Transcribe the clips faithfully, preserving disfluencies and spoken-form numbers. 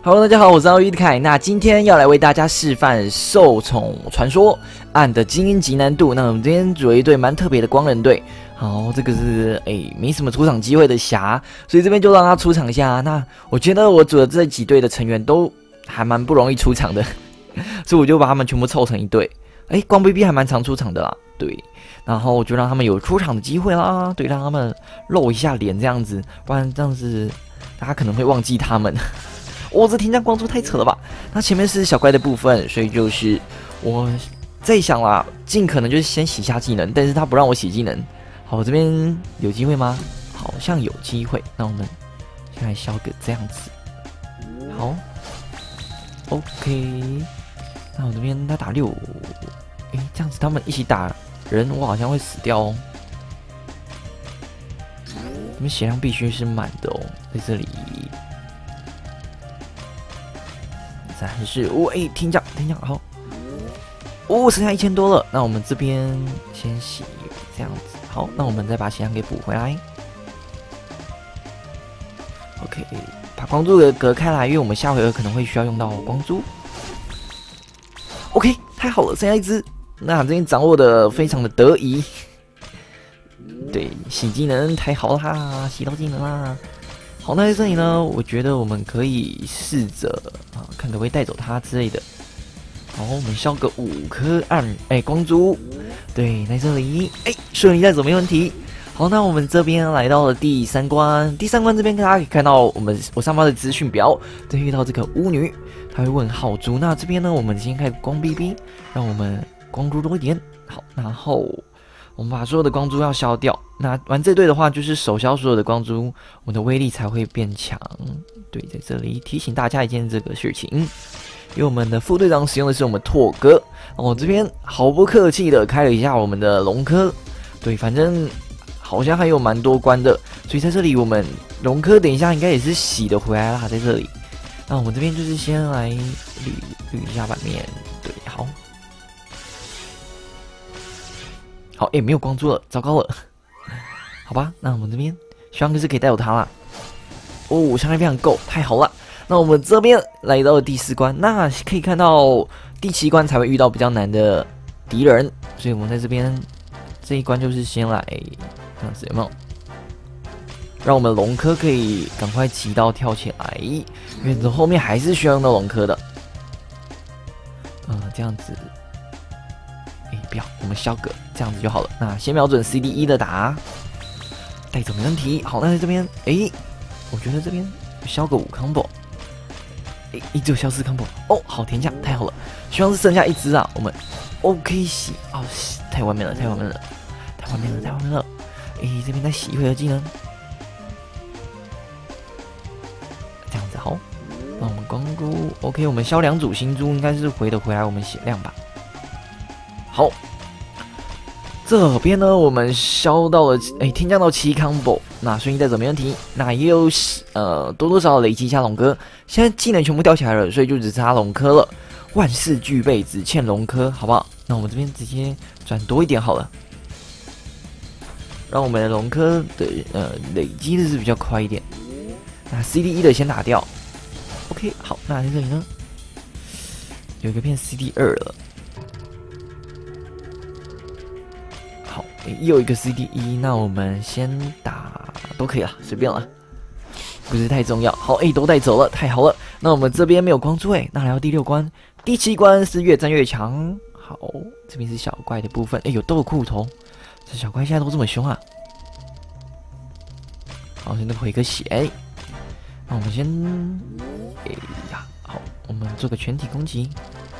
Hello， 大家好，我是奥玉凯。那今天要来为大家示范《兽宠传说暗》的精英级难度。那我们今天组了一队蛮特别的光人队。好，这个是诶没什么出场机会的侠，所以这边就让他出场一下。那我觉得我组的这几队的成员都还蛮不容易出场的，所以我就把他们全部凑成一队。诶，光 B B 还蛮常出场的啦，对。然后我就让他们有出场的机会啦，对，让他们露一下脸这样子，不然这样子大家可能会忘记他们。哦，这天降光柱太扯了吧！那前面是小怪的部分，所以就是我在想啦，尽可能就是先洗一下技能，但是他不让我洗技能。好，我这边有机会吗？好像有机会。那我们先来消个这样子。好 ，OK。那我这边他打六，哎，这样子他们一起打人，我好像会死掉哦。这边血量必须是满的哦，在这里。三十五，哎，天降，天降，好，哦，剩下一千多了。那我们这边先洗，这样子，好，那我们再把血量给补回来。OK， 把光珠给隔开来，因为我们下回合可能会需要用到光珠。OK， 太好了，剩下一只，那这边掌握的非常的得意。对，洗技能太好啦，洗到技能啦。好，那在这里呢，我觉得我们可以试着啊，看可不可以带走它之类的。好，我们消个五颗暗哎光珠，对，在这里哎顺利带走没问题。好，那我们这边来到了第三关，第三关这边大家可以看到我们我上方的资讯表，对，遇到这个巫女，她会问浩珠。那这边呢，我们先开光 B B， 让我们光珠多一点。好，然后我们把所有的光珠要消掉。那玩这队的话，就是手消所有的光珠，我们的威力才会变强。对，在这里提醒大家一件这个事情，因为我们的副队长使用的是我们拓哥，我这边毫不客气的开了一下我们的龙科。对，反正好像还有蛮多关的，所以在这里我们龙科等一下应该也是洗的回来啦，在这里。那我们这边就是先来捋捋一下版面，对，好。好，哎、欸，没有光珠了，糟糕了。好吧，那我们这边希望就是可以带走它啦。哦，伤害非常够，太好了。那我们这边来到了第四关，那可以看到第七关才会遇到比较难的敌人，所以我们在这边这一关就是先来这样子，有没有？让我们龙科可以赶快急到跳起来，因为后面还是需要用到龙科的。嗯、呃，这样子。哎，不要，我们消个这样子就好了。那先瞄准 C D 一 的打，带走没问题。好，那在这边，哎，我觉得这边消个五 combo， 哎，只有消四 combo。哦，好天降，太好了。希望是剩下一只啊，我们 OK 洗，哦，洗太完美了，太完美了，太完美了，太完美了。哎，这边再洗一回合技能，这样子好。那我们光珠 OK， 我们消两组新珠，应该是回得回来我们血量吧。好，这边呢，我们消到了，哎，天降到七 combo， 那顺利带走没问题。那也有呃多多少少累积一下龙科，现在技能全部掉起来了，所以就只差龙科了。万事俱备，只欠龙科，好不好？那我们这边直接转多一点好了，让我们的龙科的呃累积的是比较快一点。那 C D 一 的先打掉 ，OK， 好，那在这里呢，有一个变 C D 二了。好，又一个 C D 一，那我们先打都可以了，随便了，不是太重要。好，哎，都带走了，太好了。那我们这边没有光珠，哎，那来到第六关，第七关是越战越强。好，这边是小怪的部分，哎，有豆裤头，这小怪现在都这么凶啊。好，现在回个血，那我们先，哎呀，好，我们做个全体攻击。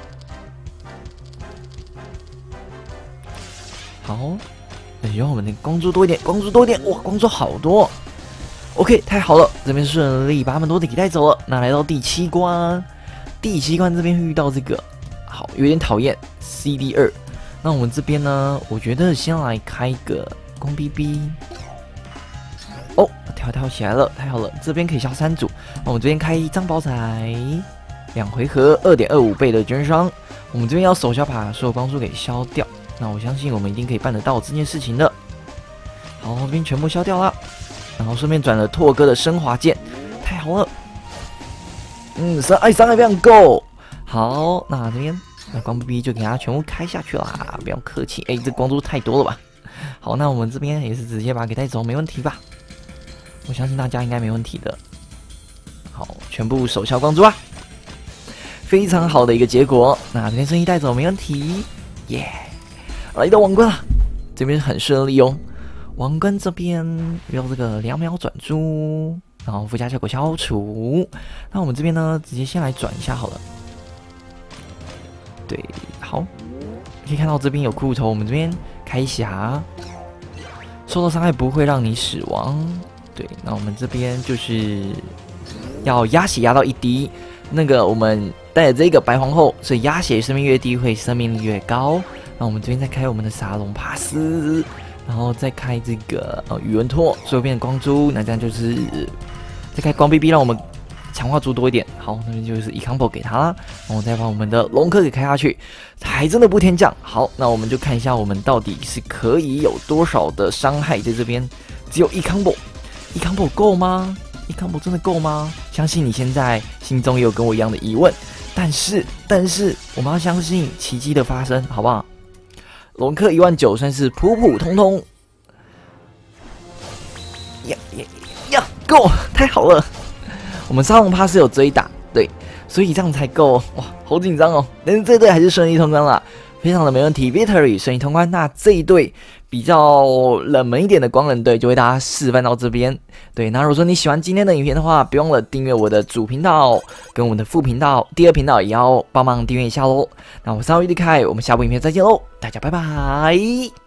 好，那希望我们的光珠多一点，光珠多一点，哇，光珠好多。OK， 太好了，这边顺利把他们都给带走了。那来到第七关，第七关这边遇到这个，好，有点讨厌 C D 二。那我们这边呢，我觉得先来开个光 B B。哦，跳跳起来了，太好了，这边可以消三组。那我们这边开一张宝彩，两回合 二点二五 倍的捐伤。我们这边要手消把所有光珠给消掉。那我相信我们一定可以办得到这件事情的。好，这边全部消掉了，然后顺便转了拓哥的升华剑，太好了。 嗯，伤哎伤害非常够。好，那这边那光 B B 就给它全部开下去啦，不要客气。哎，这光珠太多了吧？好，那我们这边也是直接把它给带走，没问题吧？我相信大家应该没问题的。好，全部手消光珠啊，非常好的一个结果。那这边顺利带走没问题，耶、yeah ！来到王冠了，这边很顺利哦。王冠这边用这个两秒转珠，然后附加效果消除。那我们这边呢，直接先来转一下好了。对，好，可以看到这边有骷髅头，我们这边开匣，受到伤害不会让你死亡。对，那我们这边就是要压血压到一滴。那个我们带着这个白皇后，所以压血生命越低会生命力越高。那我们这边再开我们的沙龙帕斯，然后再开这个呃宇文拓，所以变成光珠。那这样就是再开光 B B， 让我们强化珠多一点。好，那边就是一 combo 给他啦，然后再把我们的龙科给开下去，还真的不天降。好，那我们就看一下我们到底是可以有多少的伤害在这边，只有一 combo。一 combo 够吗？一 combo 真的够吗？相信你现在心中也有跟我一样的疑问，但是但是我们要相信奇迹的发生，好不好？龙克一万九算是普普通通，呀呀呀，够，太好了！我们沙龙帕是有追打，对，所以这样才够。哇，好紧张哦！但是这队还是顺利通关了，非常的没问题 ，Victory 顺利通关。那这一队比较冷门一点的光人队就为大家示范到这边。对，那如果说你喜欢今天的影片的话，别忘了订阅我的主频道跟我的副频道，第二频道也要帮忙订阅一下喽。那我是奥利凯，我们下部影片再见喽，大家拜拜。